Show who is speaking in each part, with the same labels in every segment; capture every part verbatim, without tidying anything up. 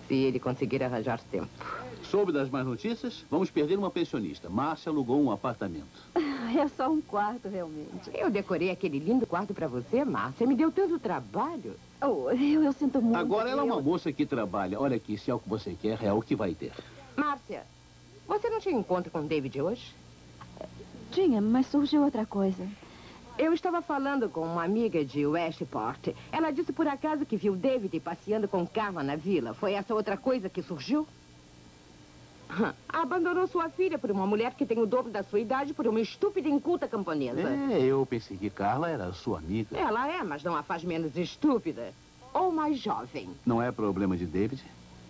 Speaker 1: Se ele conseguir arranjar tempo.
Speaker 2: Soube das más notícias? Vamos perder uma pensionista. Márcia alugou um apartamento.
Speaker 3: É só um quarto, realmente.
Speaker 1: Eu decorei aquele lindo quarto pra você, Márcia. Me deu tanto trabalho.
Speaker 3: Oh, eu, eu sinto muito.
Speaker 2: Agora ela é uma
Speaker 3: eu...
Speaker 2: moça que trabalha. Olha aqui, se é o que você quer, é o que vai ter.
Speaker 1: Márcia, você não tinha encontro com o David hoje?
Speaker 3: Tinha, mas surgiu outra coisa.
Speaker 1: Eu estava falando com uma amiga de Westport. Ela disse por acaso que viu David passeando com Carla na vila. Foi essa outra coisa que surgiu? Abandonou sua filha por uma mulher que tem o dobro da sua idade por uma estúpida e inculta camponesa.
Speaker 2: É, eu pensei que Carla era sua amiga.
Speaker 1: Ela é, mas não a faz menos estúpida. Ou mais jovem.
Speaker 2: Não é problema de David?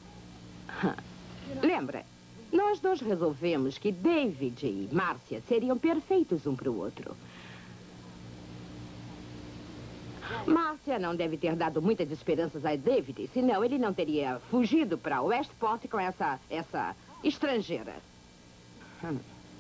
Speaker 1: Lembra, nós dois resolvemos que David e Márcia seriam perfeitos um para o outro. Márcia não deve ter dado muitas esperanças a David, senão ele não teria fugido para Westport com essa, essa estrangeira. Hum.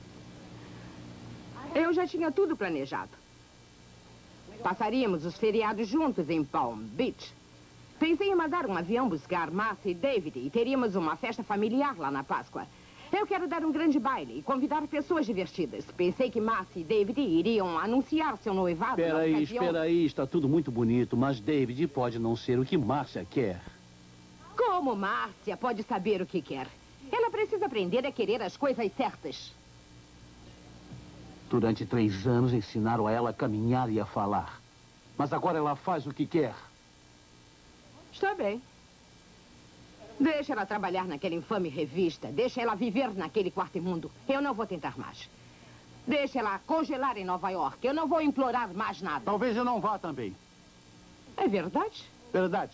Speaker 1: Eu já tinha tudo planejado. Passaríamos os feriados juntos em Palm Beach. Pensei em mandar um avião buscar Márcia e David e teríamos uma festa familiar lá na Páscoa. Eu quero dar um grande baile e convidar pessoas divertidas. Pensei que Márcia e David iriam anunciar seu noivado.
Speaker 2: Espera aí, espera aí. Está tudo muito bonito, mas David pode não ser o que Márcia quer.
Speaker 1: Como Márcia pode saber o que quer? Ela precisa aprender a querer as coisas certas.
Speaker 2: Durante três anos ensinaram a ela a caminhar e a falar. Mas agora ela faz o que quer.
Speaker 1: Está bem. Deixa ela trabalhar naquela infame revista. Deixa ela viver naquele quarto imundo. Eu não vou tentar mais. Deixa ela congelar em Nova York. Eu não vou implorar mais nada.
Speaker 2: Talvez eu não vá também.
Speaker 1: É verdade?
Speaker 2: Verdade.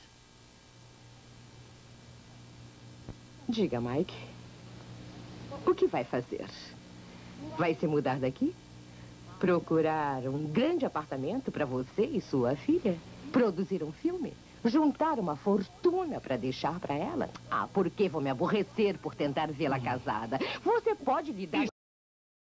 Speaker 1: Diga, Mike. O que vai fazer? Vai se mudar daqui? Procurar um grande apartamento para você e sua filha? Produzir um filme? Juntar uma fortuna para deixar para ela? Ah, por que vou me aborrecer por tentar vê-la casada? Você pode lhe dar...